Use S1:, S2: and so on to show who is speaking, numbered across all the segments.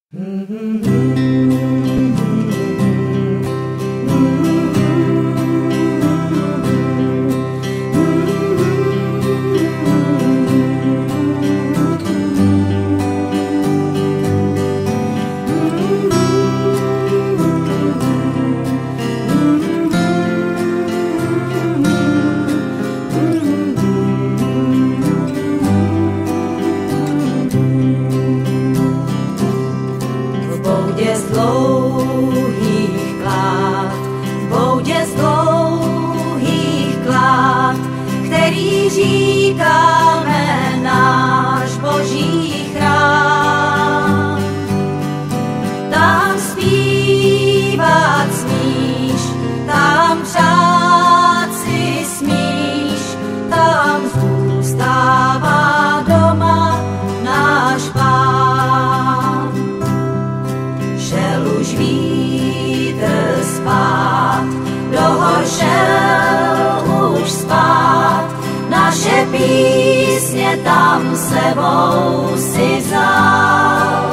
S1: Který říkáme náš Boží chrám. Tam zpívat smíš, tam přát si smíš, tam zůstává doma náš Pán. Šel už vítr spát, do hor šel už spát, naše písně tam sebou si vzal.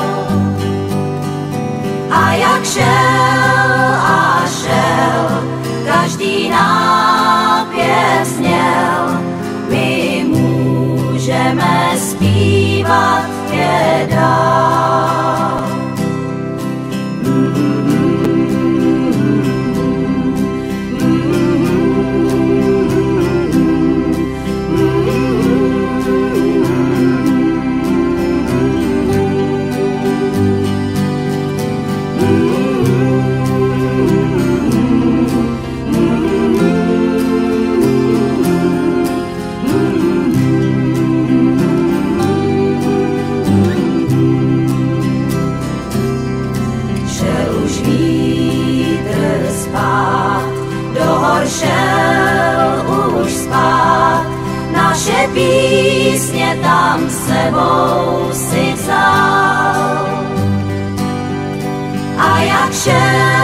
S1: A jak šel, každý nápěv zněl, my můžeme zpívat je dál. Šel už spát, naše písně tam sebou si vzal. A jak šel